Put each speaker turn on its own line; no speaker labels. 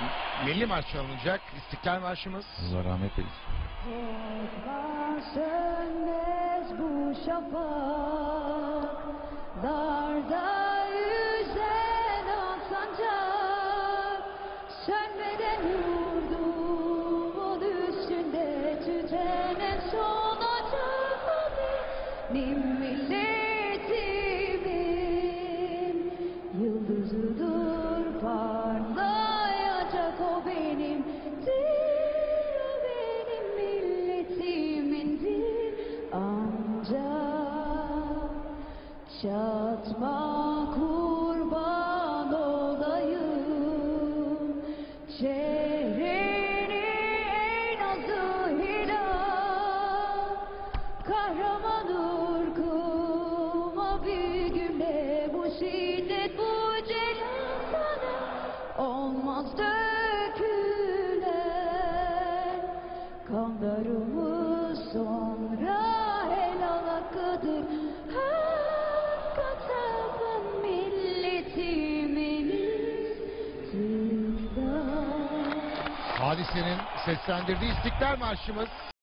milli marş çalınacak. İstiklal Marşımız.
Allah rahmet eylesin.
Korkma sönmez bu şafak, darda yüzen ak sancak, sönmeden vurdum o üstünde tüten en son acı benim milletimin yıldızıdır parlayacak o benim. Çatma kurban olayım şehrini en azı hilal, kahraman ırkıma bir günde bu şiddet bu celal sana olmaz dökülen kanlarımız sonra helal hakkıdır.
Hadise'nin seslendirdiği İstiklal Marşımız.